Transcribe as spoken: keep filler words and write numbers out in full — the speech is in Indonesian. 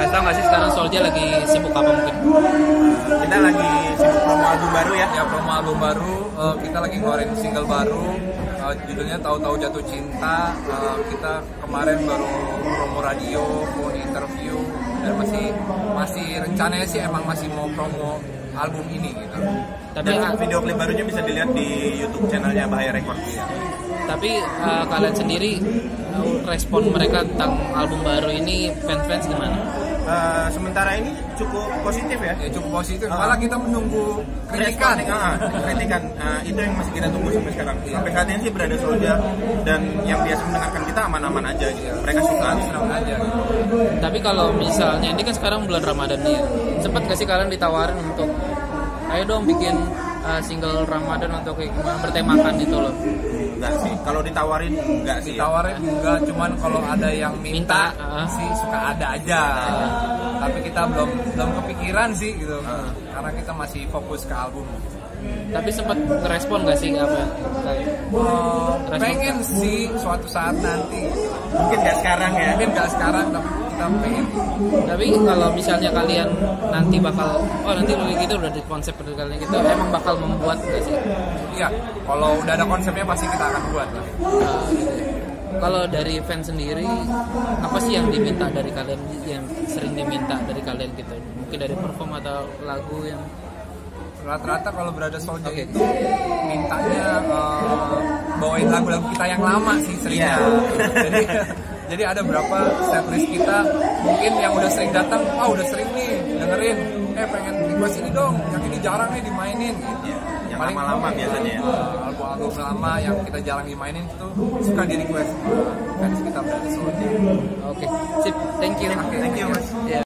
kasih tau nggak sih sekarang Soulja lagi sibuk apa mungkin? Kita lagi sibuk promo album baru ya. Ya promo album baru, uh, kita lagi ngeluarin single baru, uh, judulnya Tahu-Tahu Jatuh Cinta. Uh, kita kemarin baru promo radio, phone interview, dan masih masih rencananya sih emang masih mau promo album ini gitu. Tapi dan video klip barunya bisa dilihat di YouTube channelnya Bahaya Records. Ya. Tapi uh, kalian sendiri uh, respon mereka tentang album baru ini, fans-fans gimana? Uh, sementara ini cukup positif ya. Ya cukup positif. Uh, Malah kita menunggu kritikan. Uh, kritikan uh, itu yang masih kita tunggu sampai sekarang. Sampai saat ini sih berada Soulja dan yang biasa mendengarkan kita aman-aman aja gitu. Mereka suka senang aja. Gitu. Tapi kalau misalnya ini kan sekarang bulan Ramadan nih, ya. Sempat gak sih kalian ditawarin untuk ayo dong bikin uh, single Ramadan untuk kayak gimana bertemakan itu loh? Enggak sih, kalau ditawarin enggak sih. Ditawarin enggak, cuman kalau ada yang minta, minta uh. sih suka ada aja. Uh. Tapi kita belum belum kepikiran sih gitu. Uh. Karena kita masih fokus ke album. Tapi sempat ngerespon gak sih apa? Uh, pengen kan? Sih suatu saat nanti. Mungkin gak sekarang ya. Mungkin gak sekarang tapi kita pengen. Tapi kalau misalnya kalian nanti bakal, oh nanti kayak gitu udah di konsep dari kalian gitu, emang bakal membuat gak sih? Iya, kalau udah ada konsepnya pasti kita akan buat lah. Uh, kalau dari fans sendiri, apa sih yang diminta dari kalian, yang sering diminta dari kalian gitu? Mungkin dari perform atau lagu yang rata-rata kalau berada Soulja okay. itu mintanya uh, bawain lagu-lagu kita yang lama sih seringnya. Yeah. Jadi jadi ada berapa setlist kita mungkin yang udah sering datang, ah oh, udah sering nih dengerin, eh pengen request ini dong, yang ini jarang nih dimainin. Yeah. Yang paling lama biasanya ya. Uh, album-album lama yang kita jarang dimainin itu suka di request uh, fans kita berada Soulja. Oke, okay. Sip, thank you. Okay, thank you mas. Yeah.